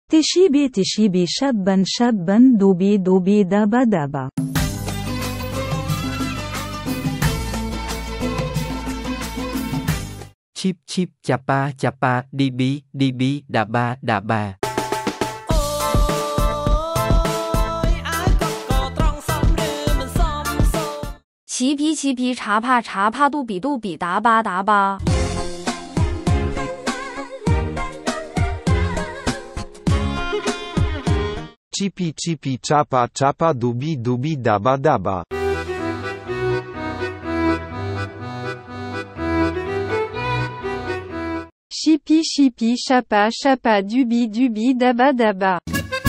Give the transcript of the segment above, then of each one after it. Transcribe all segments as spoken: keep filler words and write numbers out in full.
تشيبي تشيبي شابا شابا دوبي دوبي دابا دابا. Chip chip chapa chapa dibi dibi daba daba. 齐皮齐皮查帕查帕杜比杜比达巴达巴。 Chipi chipi chapa chapa dubi dubi daba daba. Chipi chipi chapa chapa dubi dubi daba daba.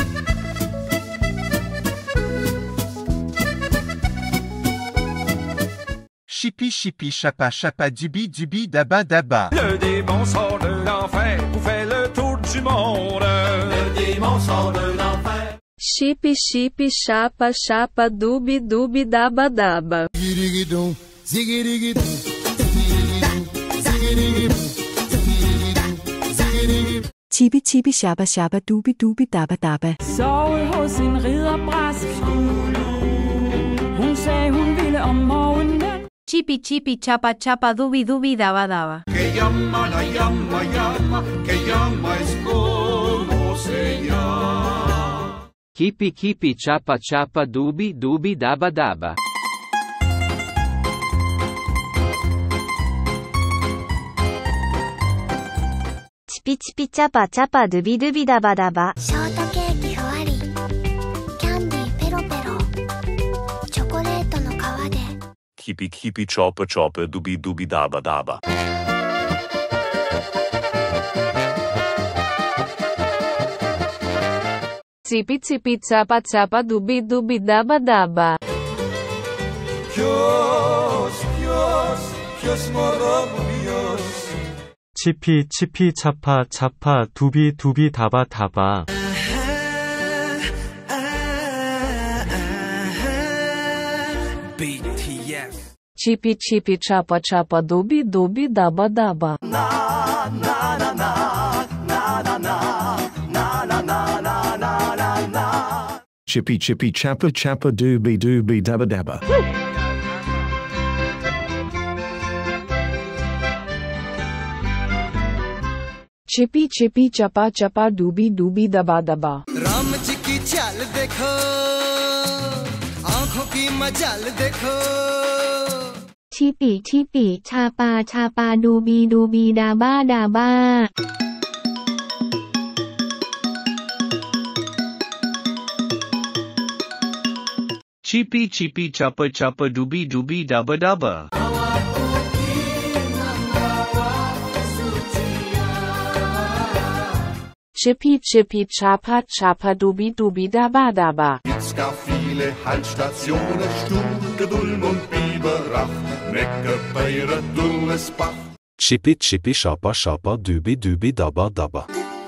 Chipi chipi chapa chapa dubi dubi daba daba. Le démon sort de l'enfer pour faire le tour du monde. Le démon sort de l'enfer. Chipi chipi chapa chapa dubi dubi daba daba. Chibi chibi shabba shabba dubi dubi dabba dabba. Sove hos en ridderbræst. Hun sagde hun ville om morgenen. Chipi chipi chapa chapa dubi dubi daba daba. Que llama la llama llama, que llama es como se llama. Kipi kipi chapa chapa dubi dubi daba daba. チピチピチャパチャパドゥビドゥビダバダバ。 ショートケーキふわり、キャンディーペロペロ、チョコレートの皮で。 キピキピチョパチョパドゥビドゥビダバダバ。 Циpi циpi цапа цапа дуби дуби даба даба. Dios, Dios, Dios maravilloso. 치피 치피 차파 차파 두비 두비 다바 다바. 비티에스. Chipi chipi chapa chapa dubi dubi daba daba. Na na na na na na na na na na na na. Chippy chippy chappa chappa doobie doobie dabba dabba. Chipi chipi chapa chapa dubi dubi daba daba. Ram ji की चाल देखो, आँखों की मजाल देखो. Chipi chipi chapa chapa dubi dubi daba daba. Chipi chipi chapa chapa dubi dubi daba daba. Chipi chipi chapa chapa dubi dubi daba daba. Es gab viele Haltstationen, Stunde, Dulm und Biberach, Neckarbeire, Dullesbach. Chippy chippy chapa chapa dubi dubi daba daba.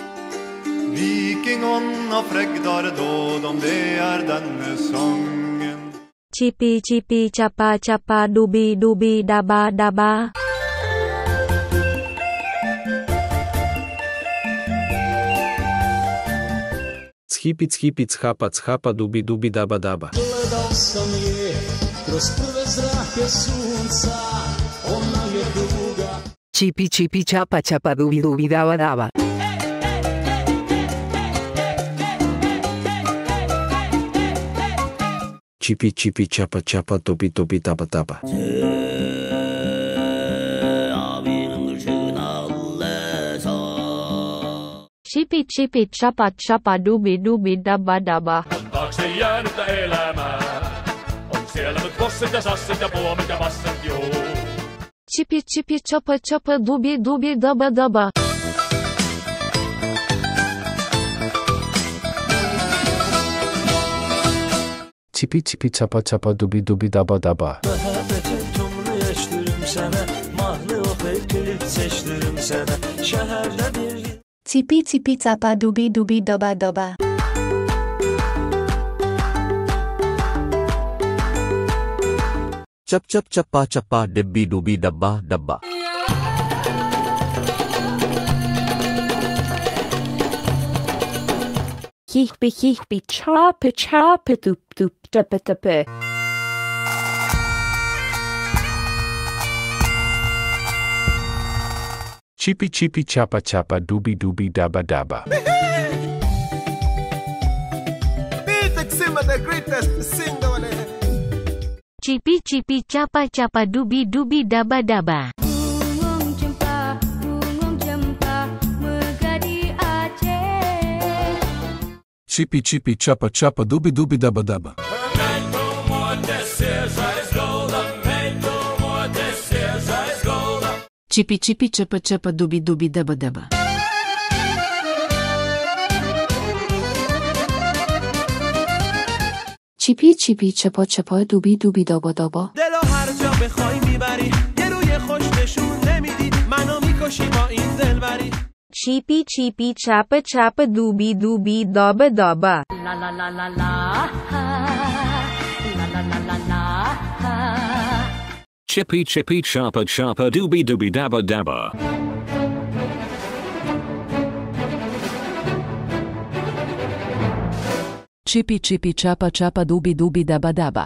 Vikingarna frägdar dåd om det är denne sången. Chipi chipi chapa chapa dubi dubi daba daba. Chipi chipi chapa chapa dubi dubi daba daba. Gledao sam je kroz prve zrake sunca, ona je druga. Chipi chipi chapa chapa dubi dubi daba daba. Chipi chipi chapa chapa dubi dubi daba daba. Chipi chipi chapa chapa dubi dubi daba daba. Taakse jäänyttä elämää, on siellä nyt bossit ja sassit ja puomit ja masset juu. Chipi chipi chapa chapa dubi dubi daba daba. Chipi chipi chapa chapa dubi dubi daba daba. Məhəbbətin tumunu eşdirim sənə, mahnı oxuyub klip seçdirim sənə, şəhərdə bir. Chipi chipi chapa dubi dubi daba daba. Chap chap chapa chapa debbi dubi dabba dabba. Hippie hippie chopper chopper doop doop duppa duppa. Chippy chippy chapa chapa dooby dooby dabba dabba. Simba the greatest singer. Chippy chippy chapa chapa dooby dooby dabba dabba. Chippy chippy chapa chapa dooby dooby dabba dabba. Chippy chippy chapa chapa dooby dooby dabba dabba. Chippy chippy chapa chapa dooby dooby dabba dabba. دلو هر جا بخوای میبری یه روی خوش نشون نمیدی منو میکشی با این دلبری. Chippy chippy chapa chapa dooby dooby dabba dabba. La la la la la. La la la la la. Chippy chippy chapa chapa dooby dooby dabba dabba. Chippy chippy chapa chapa dooby dooby dabba dabba.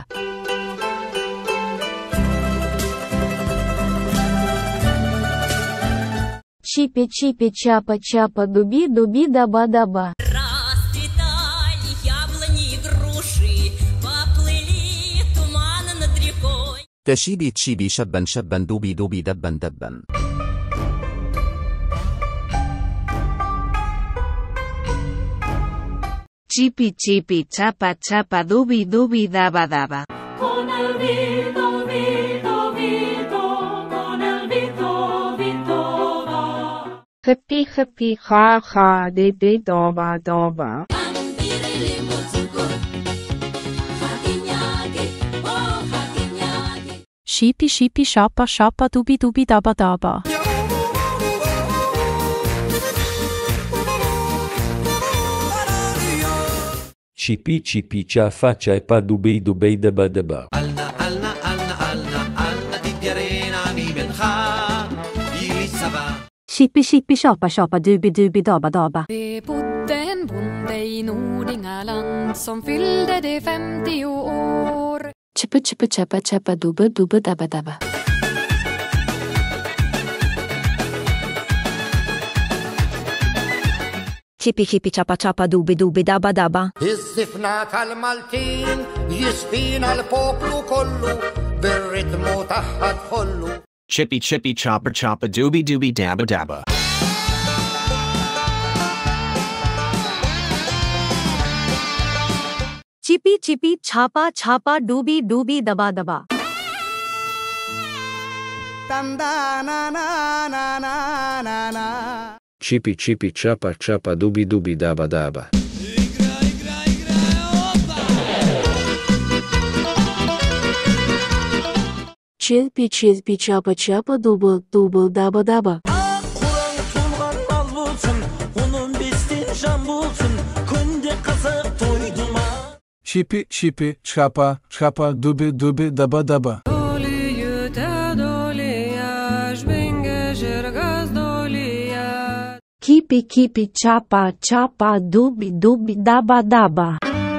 Chippy chippy chapa chapa dooby dooby dabba dabba. Расцветали яблони и груши, поплыли туманы над рекой. تشيبي تشيبي شبا شبا دوبي دوبي دبا دبا. Chippy chippy chapa chapa dooby dooby dabba dabba. Con el vito, vito, vito, con el vito, vito va. Hippie hippie ha ha de de doba doba. Shippy shippy shoppa shoppa dooby dooby dabba dabba. Chippy chippy chaffa chapa dooby dooby dabba dabba. Alna alna alna alna alna di arena mi benha Elisaba. Shippy shippy shoppa shoppa dooby dooby dabba dabba. Det bodde en bonde i Nordingaland som fyllde det femtio år. Chippa chippa chapa chapa dooba dooba dabba dabba. Chippy chippy chapa chapa dooby dooby dabba dabba. الزفنا كالمالتين يسبينا البوبلو كله بالريتم تحت خلو. Chippy chippy chopper choppa dooby dooby dabba dabba. Chippy chippy chapa chapa dooby dooby dabba dabba. Tanda na na na na na na. Chippy chippy chapa chapa dooby dooby dabba dabba. Chippy chippy chapa chapa dooba dooba dabba dabba. Kur'an tulgan nal bulsun, onun bestin şan bulsun, kunde kazak toyduma. Chippy chippy chapa chapa dooby dooby dabba dabba. Chippy chippy chapa chapa dooby dooby dabba dabba.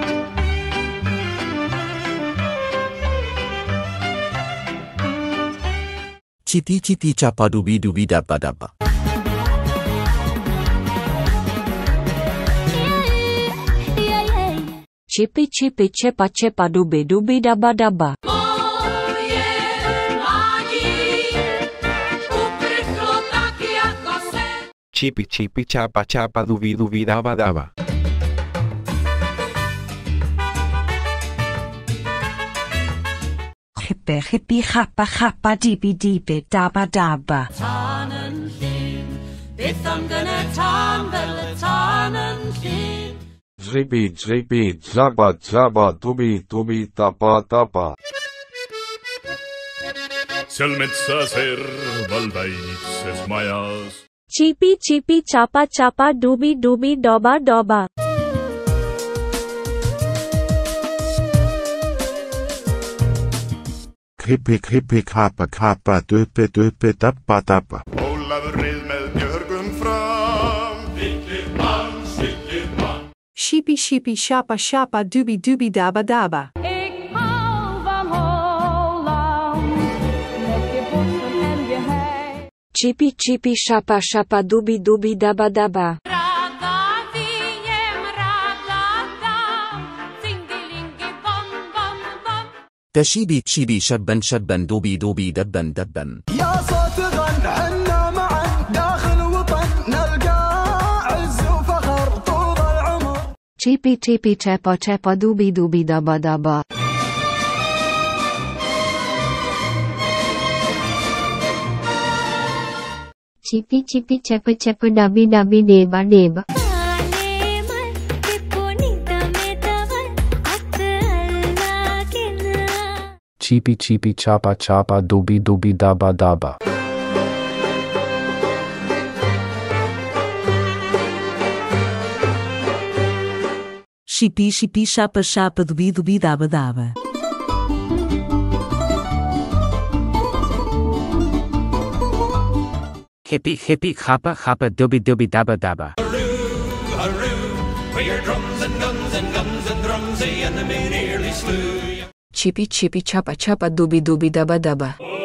Chitti chitti chapa dooby dooby dabba dabba. Chippy chippy chapa chapa dooby dooby dabba dabba. Chippy chippy chapa chapa dooby dooby dabba dabba. Hippie hippie happa happa deepy deepy dabba dabba. Tannenchen, beth am gynne tan fel y tannenchen. Zippy zippy zabba zabba dooby dooby dabba dabba. seal metsa serval väikses majas. Chippy chippy chapa chapa dooby dooby dabba dabba. Hippie hippie kappa kappa döpe döpe dabba dabba. Ólafur reið með björgum fram. Villir mann, sillir mann. Sheepy sheepy shapa shapa doobie doobie dabba dabba. Ik hou van Holland, met je bossen en je hei. Chippy chippy shapa shapa doobie doobie dabba dabba. تشيبي تشيبي شبا شبا دوبي دوبي دبا دبا. يا صوت غن عنا معا داخل وطن نلقى عز وفخر طول العمر. Chippy chippy chapa chapa doobie doobie dabba dabba. Chippy chippy chapa chapa dabby dabby deba deba. Chippy chippy chapa chapa doobie doobie dabba dabba. Chippy chippy chapa chapa doobie doobie dabba dabba. Hippie hippie hoppa hoppa doobie doobie dabba dabba. For your drums and guns and guns and drums, the enemy nearly slew you. Chippy chippy chapa chapa doobie doobie dabba dabba.